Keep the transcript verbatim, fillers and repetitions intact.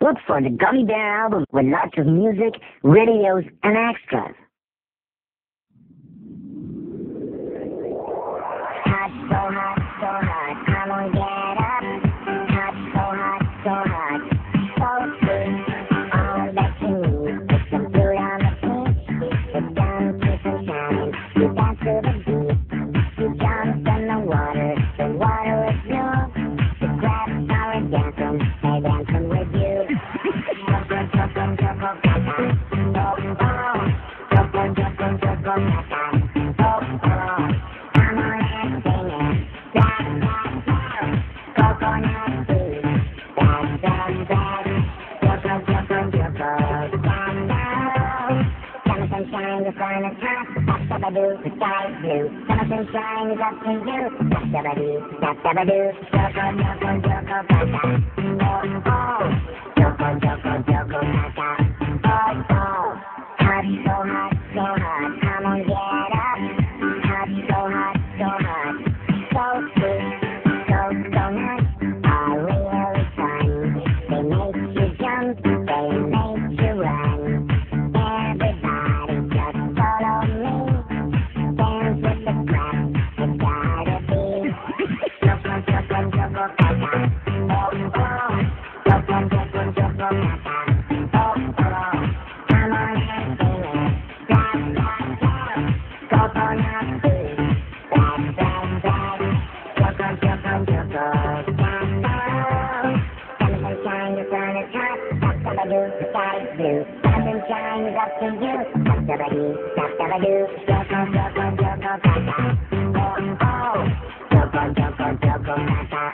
Look for the Gummy Bear album with lots of music, videos, and extras. Hot, so hot, so hot, come on, get up. Hot, so hot, so hot, so sweet. All that you need is some food on the beach. Sit down, kiss and shine. You dance to the beat. You jump in the water. The water is blue. The crabs are dancing. They dancing with you. Choco, choco, choco, caca. Oh, oh. Choco, choco, choco, caca. Oh, oh. Come on and sing it. Black, black, black. Coconut food. Black, black, black. Choco, choco, choco. Caca. Summer sunshine, the sun is hot. Tap-tabadoo, the sky is blue. Summer sunshine is up to you. Tap-tabadoo, tap-tabadoo. Choco, choco, choco, caca. Oh, oh. Choco, choco, choco, caca. Oh, oh. Hot, so hot, so hot. Come on, get up. Hot, so hot, so hot. So sweet, so, so nice. Are really fun. They make you jump, they make you run. Everybody just follow me. Dance with the crowd, it's gotta be. Choco, choco, choco, caca. Oh, oh. Choco, choco, choco, caca. Oh, oh. Come on and sing it. Black, black, black. Coconut food. Black, black, black. Choco, choco, choco, caca. Summer sunshine, the sun is hot. Tap-tabadoo, the sky is blue. Summer sunshine is up to you. Tap-tabadoo, tap-tabadoo. Choco, choco, choco, caca. Oh, oh. Choco, choco, choco, caca.